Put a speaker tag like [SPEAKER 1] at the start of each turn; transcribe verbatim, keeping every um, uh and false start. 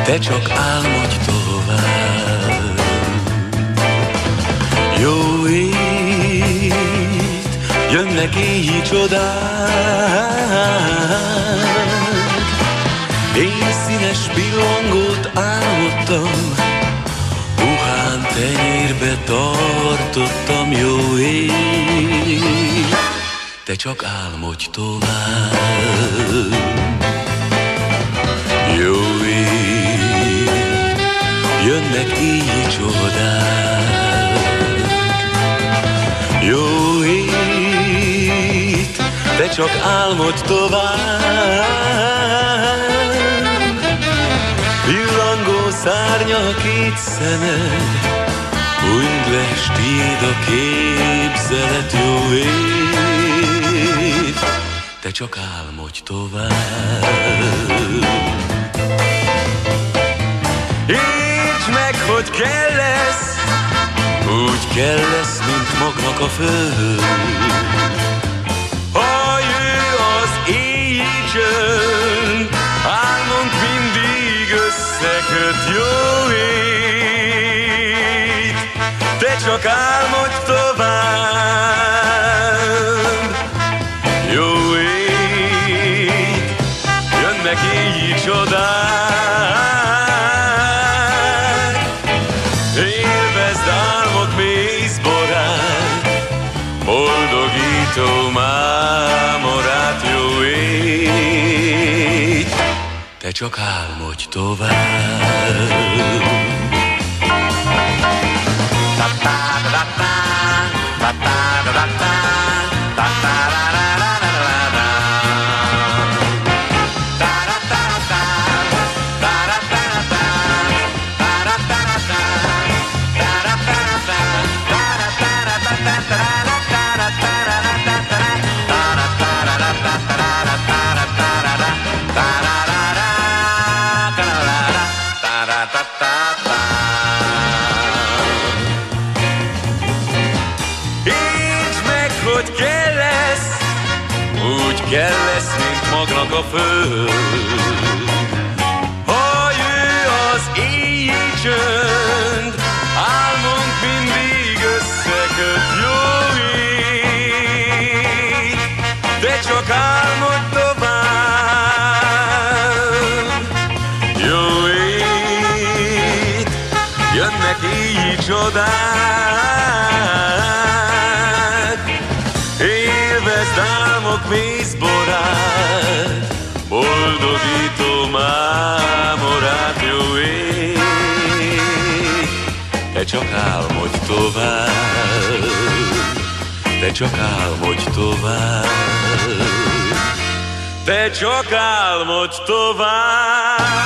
[SPEAKER 1] te csak álmodj tovább. Jó ét, jönnek éjjel csodák, én színes pillangót álmodtam, puhán tenyérbe tartottam. Jó ét, te csak álmodj tovább. Jó ét, jönnek éjjel csodák. Jó ét, te csak álmodj tovább. Villangó szárnyal két szemed, hunyd le, s tiéd a képzelet. Jó ét, te csak álmodj tovább. Értsd meg, hogy kell lesz, úgy kell lesz, mint magnak a föld. Ha jö az éjjel csönd, álmunk mindig összeköt. Jó ét, te csak álmodj tovább. Jó ét, jönnek éjjel csodák, élvezd álmod mész borát, boldogító mámorát. Jó ét, te csak álmodj tovább. Értsd meg, hogy kell lesz, úgy kell lesz, mint magnak a föld. Ha jö az éjjel csönd, álmunk mindig összeköt. Jó ét, de csak álmodj tovább. Jó ét, jönnek éjjel csodák, élvezd álmok mész borát, boldogító mámorát. Jó ét, te csak álmodj tovább. Te csak álmodj tovább. Te csak álmodj tovább.